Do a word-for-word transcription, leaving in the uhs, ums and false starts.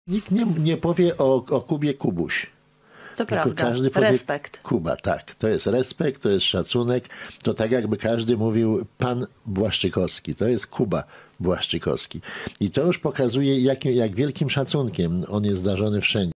Nikt nie, nie powie o, o Kubie Kubuś. To Tylko prawda. każdy powie Respekt. Kuba, tak. To jest respekt, to jest szacunek. To tak jakby każdy mówił pan Błaszczykowski. To jest Kuba Błaszczykowski. I to już pokazuje, jak, jak wielkim szacunkiem on jest darzony wszędzie.